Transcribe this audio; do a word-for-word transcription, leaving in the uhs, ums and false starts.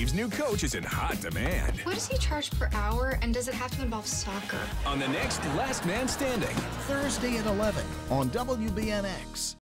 Steve's new coach is in hot demand. What does he charge per hour, and does it have to involve soccer? On the next Last Man Standing. Thursday at eleven on W B N X.